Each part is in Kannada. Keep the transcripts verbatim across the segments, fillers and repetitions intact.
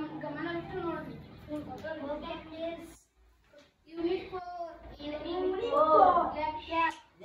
ಗಮನವಿಟ್ಟು ನೋಡ್ರಿ. ಯೂನಿಟ್ ಫೋರ್ ಯೂನಿಟ್ ಫೋರ್ ಲೆಕ್ಕ.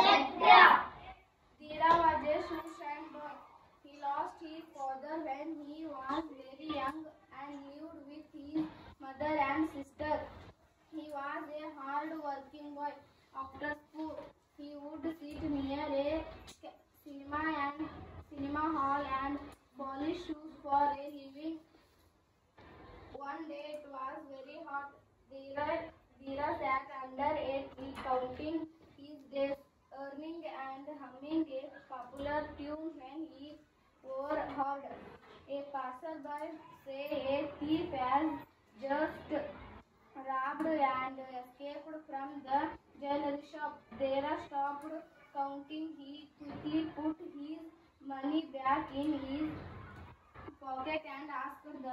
Dheera was a shoeshine boy. He lost his father when he was very young and lived with his mother and sister. He was a hard-working boy. After school, he would sit near a cinema and cinema hall and polish shoes for a living. One day it was very hot. Dheera, Dheera sat under a tree counting his days, earning and humming a popular tune when he overheard a passerby say a thief has just robbed and escaped from the jewelry shop. Dheera stopped counting. He quickly put his money back in his pocket and asked the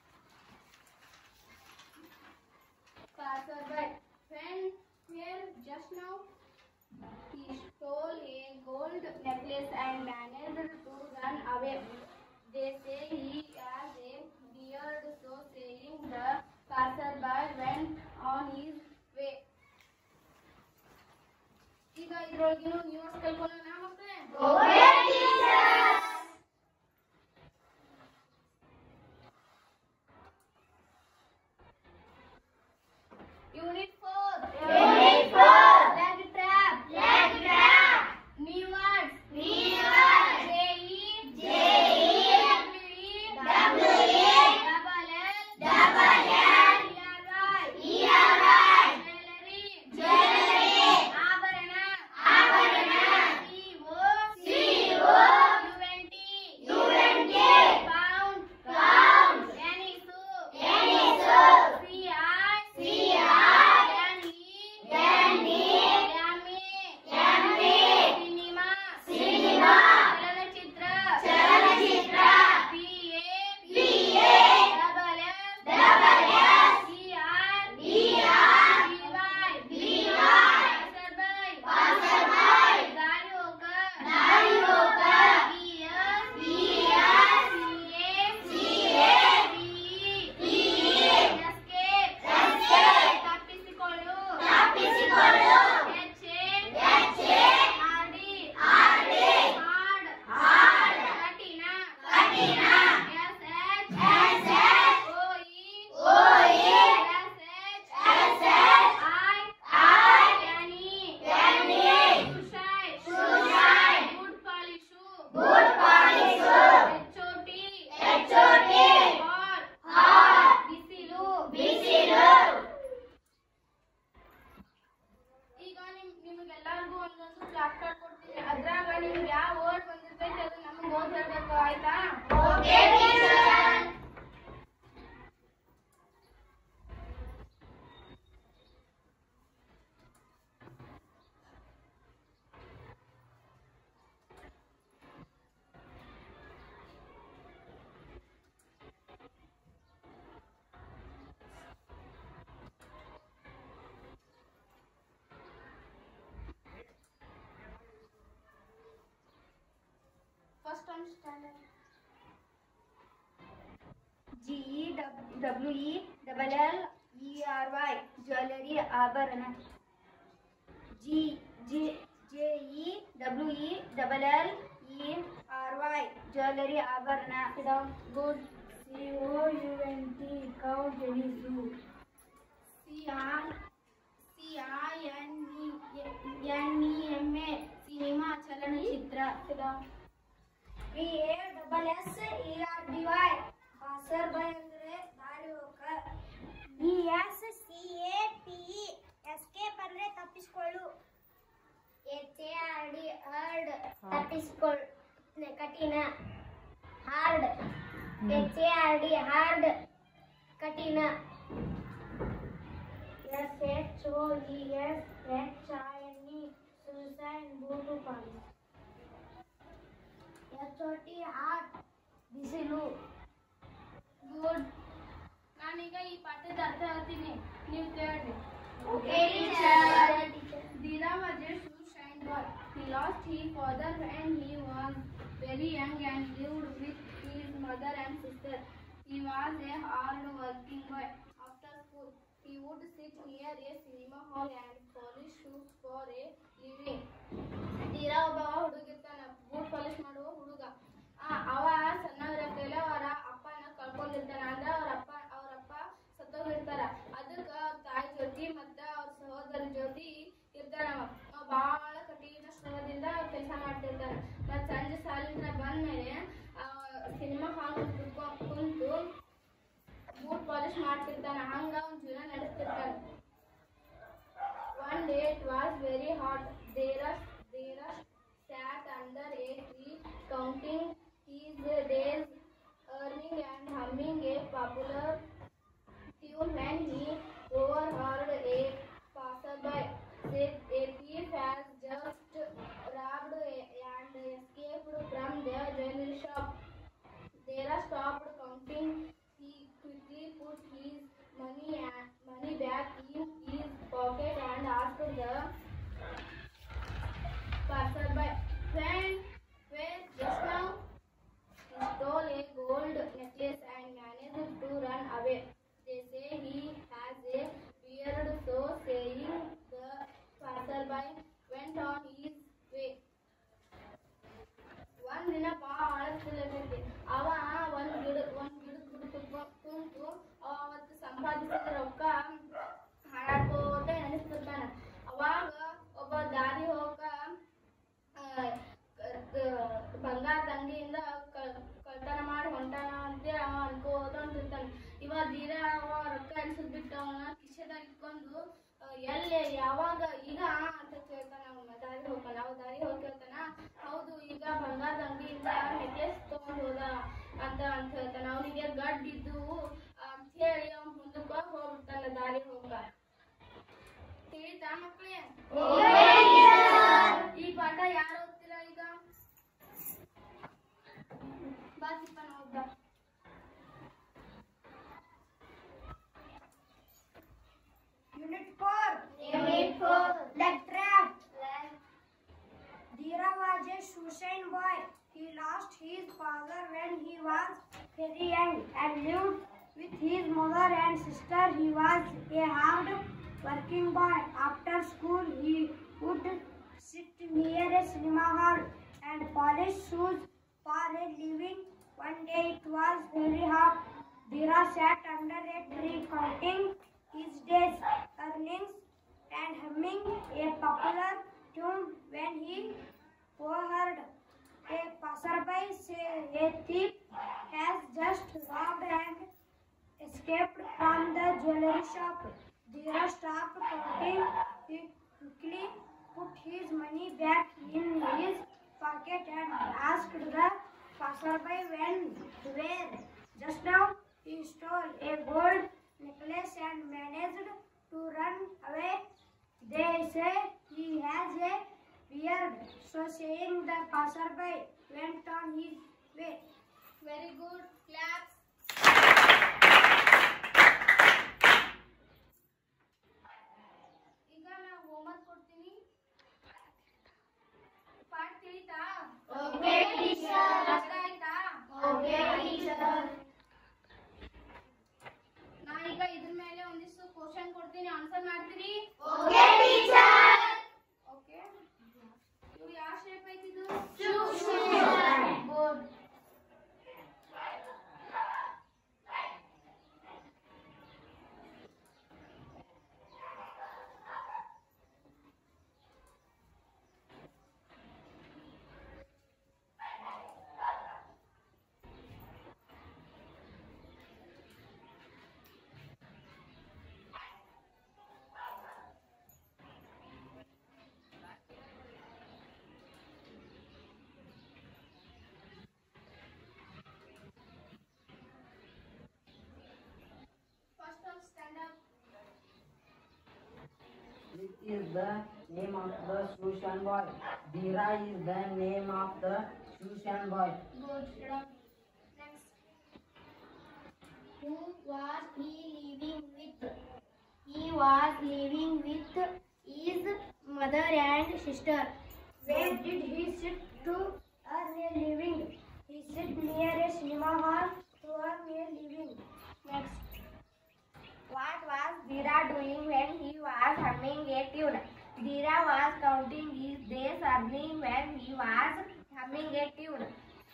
passerby, "When here just now?" He stole a gold necklace and managed to run away. They say he has a beard, so saying, the passerby went on his way. ಈಗ ಇದ್ರೊಳಗಿನ ನ್ಯೂಸ್ ಕಲ್ಕೊಳ್ಳೋಣ ಮಕ್ಕಳೇ. Okay teachers. Unit four unit four leg trap leg trap. New words new words. J E J E W E double L double L E R Y E R Y. Jewelry jewelry. ಆಭರಣ ಆಭರಣ. C O C O U N T U N T. Pound pound. Enisu enisu. C I C I N E N E yummy yummy. Cinema cinema. ಚಲನಚಿತ್ರ ಚಲನಚಿತ್ರ. P A P A double S double S E R E R B Y B Y. passerby passerby. ದಾರಿ ಹೋಕ ದಾರಿ ಹೋಕ. B S B S C A C A B E B E. escape escape. ತಪ್ಪಿಸಿಕೊಳ್ಳು ತಪ್ಪಿಸಿಕೊಳ್ಳು. H A H A R D R D hard hard. ಕಠಿಣ ಕಠಿಣ. S H S H O E O E S H S H I I N E N E. shoeshine shoeshine. boot polish boot polish. H O T H O T hot hot. ಬಿಸಿಲು ಬಿಸಿಲು. ಈಗ ನಿಮ್ ನಿಮಗೆಲ್ಲರಿಗೂ ಒಂದೊಂದು ಫ್ಲಾಶ್ ಕಾರ್ಡ್ ಕೊಡ್ತೀನಿ. ಅದ್ರಾಗ ನಿಮ್ಗೆ ಯಾವ ವರ್ಡ್ ಬಂದಿರ್ತೈತೆ ಅದು ನಮ್ಗೆ ಓದ್ ಹೇಳ್ಬೇಕು, ಆಯ್ತಾ? Okay teacher. First on standard. G E W E double L E R Y jewelry ಆಭರಣ. G J J E W E double L E R Y jewelry ಆಭರಣ. Good. C O U N T cow ಗೆಣಿಸು. C I C I N E N E M A cinema ಚಲನಚಿತ್ರ. B A double S E R B Y passerby ಅಂದ್ರೆ ದಾರಿ ಹೋಕ. B S C A P E escape ಅಂದ್ರೆ ತಪ್ಪಿಸಿಕೊಳ್ಳು. H A R D hard ತಪ್ಪಿಸಿಕೊಳ್ಳು ಕಠಿಣ. hard H A R D hard ಕಠಿಣ. S H O E S H I N E suicide boot polish. H O T hot ಬಿಸಿಲು. ಗುಡ್. ನಾನೀಗ ಈ ಪಾಠದ ಅರ್ಥ ಹೇಳ್ತೀನಿ, ನೀವು ಕೇಳ್ರಿ. Okay teacher. Dheera was a shoeshine boy. He lost his father when he was very young and lived with his mother and sister. He He was a hard-working boy. After school, he would sit near a cinema hall and polish shoes for a living. ತೀರಾ ಒಬ್ಬ ಹುಡುಗಿರ್ತಾನ, ಬೂಟ್ ಪಾಲಿಶ್ ಮಾಡುವ ಹುಡುಗ. ಅವ ಸಣ್ಣವರಕ್ಕೆಲ್ಲ ಅವರ ಅಪ್ಪನ ಕಳ್ಕೊಂಡಿರ್ತಾನ. ಅಂದ್ರೆ ಅವ್ರ ಅಪ್ಪ ಅವ್ರಪ್ಪ ಸತ್ತೋಗಿರ್ತಾರ. ಅದಕ್ಕೆ ಅವ್ರ ತಾಯಿ ಜೊತೆ ಮತ್ತು ಅವ್ರ ಸಹೋದರ ಜೊತೆ ಇರ್ತಾನವ. ಅವ ಭಾಳ ಕಠಿಣ ಶ್ರಮದಿಂದ ಕೆಲಸ ಮಾಡ್ತಿರ್ತಾನೆ. ಮತ್ತು ಸಂಜೆ ಸಾಲಿಂದ ಬಂದ್ಮೇಲೆ ಸಿನಿಮಾ ಹಾಲ್ ಕುಂತು ಬೂಟ್ ಪಾಲಿಶ್ ಮಾಡ್ತಿರ್ತಾನೆ. ಹಂಗ ಅವ್ನ ಜೀವನ ನಡೆಸ್ತಿರ್ತಾನೆ. One day it was very hot. Dheeraj Dheeraj sat under a tree counting his days, earning and humming a popular tune when he overheard a passerby say a thief has just robbed and escaped from the jewelry shop. Dheeraj stopped counting. He quickly put his money and money back in his pocket and asked the passerby, "Friend, where just now?" He stole a gold necklace and managed to run away. They say he has a beard. So saying, the passerby went on his way. One ದಿನ ಭಾಳ ಸುಲಭೈತಿ. ಅವ ಒಂದು ಗಿಡ ಒಂದು ಗಿಡದ ಗುಡಿ ಕುಂತು ಅವ ಅವತ್ತು ಸಂಪಾದಿಸಿದ ರೊಕ್ಕ ಹಾಳಾಡ್ಕೋತ ನೆನೆಸ್ತಿರ್ತಾನ. ಅವಾಗ ಒಬ್ಬ ದಾರಿ ಹೋಗ ಬಂಗಾರದ ಅಂಗಡಿಯಿಂದ ಕಳ್ತನ ಮಾಡಿ ಹೊಂಟಾನ ಅಂತ ಅವ ಅನ್ಕೋತ ಹೊಂಟಿರ್ತಾನೆ. ಇವ ಧೀರ ಅವ ರೊಕ್ಕ ಎಣಿಸಿದ್ ಬಿಟ್ಟು ಅವನ ಕಿಶೆದಾಗ ಇಟ್ಕೊಂಡು ಎಲ್ಲಿ ಯಾವಾಗ ಈಗ ಅಂತ ಕೇಳ್ತಾನ. ಅವನ ದಾರಿ ಹೋಗ್ತಾನ. ಅವ ದಾರಿ ಹೋಗಿ ಕೇಳ್ತಾನ, ಹೌದು ಈಗ ಬಂಗಾರದ ಅಂಗಡಿಯಿಂದ ನೆಕ್ಲೆಸ್ ತಗೊಂಡು ಹೋದ ಅಂತ ಅಂತ ಹೇಳ್ತಾನ. ಅವನಿಗೆ ಗಡ್ ಇದ್ದು ಅಂತ ಹೇಳಿ ಅವ್ನ ಮುಂದಕ್ಕೆ ಹೋಗ್ಬಿಡ್ತಾನ ದಾರಿ ಹೋಗ. ತಿಳಿತಾ ಮಕ್ಕಳೇ? ಈ ಪಾಠ ಯಾರು ಓದ್ತೀರಾ ಈಗ? ಬಾಸಿಪ್ಪ ನೋಡ್ದ. Unit four. Unit four. Leg trap. Dheera was a Shushan boy. He lost his father when he was very young and lived with his mother and sister. He was a hard working boy. After school, he would sit near a cinema hall and polish shoes for a living. One day it was very hot. Dheera sat under a tree counting his days, earnings and humming a popular tune when he overheard a passerby say a thief has just robbed and escaped from the jewelry shop. Dheera stopped counting. He quickly put his money back in his pocket and asked the passerby when where just now. He stole a gold necklace and managed to run away. They say he has a beard. So saying, the passerby went on his way. Very good. Claps. ಈಗ ನಾ ಹೋಮ್ವರ್ಕ್ ಕೊಡ್ತೀನಿ. ಪಾಠ ತಿಳಿತಾ? Okay teacher. ಅರ್ಥ ಆಯ್ತಾ? Okay teacher. ನಾ ಈಗ ಇದ್ರ ಮೇಲೆ ಒಂದಿಷ್ಟು ಕ್ವಶನ್ ಕೊಡ್ತೀನಿ, ಆನ್ಸರ್ ಮಾಡ್ತೀರಿ? Okay teacher. ಓಕೆ. ಇದು ಯಾವ ಶೇಪ್ ಐತಿ ಇದು? Good. This is the name of the Shushan boy. Dheera is the name of the Shushan boy. Good. Next. Who was he living with? He was living with his mother and sister. Where did he sit to earn a living? He sit near a cinema hall to earn a living. Dheera was counting his days earning when he was humming a tune.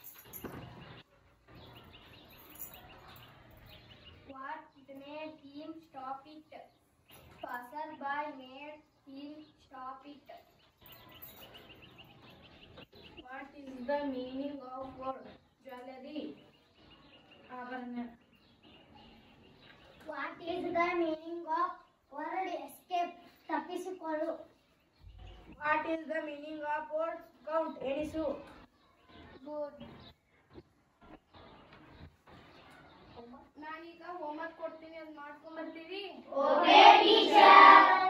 What made him stop it? Passerby made him stop it. What is the meaning of word jewelry? Avarna. What is the meaning of word escape? ತಪ್ಪಿಸಿಕೊಳ್ಳು. What is the meaning of word count? ಎಣಿಸು. Good. ನಾನೀಗ ಹೋಮ್ವರ್ಕ್ ಕೊಡ್ತೀನಿ, ಅದು ಮಾಡ್ಕೊಂಡ್ ಬರ್ತೀವಿ. Okay, teacher.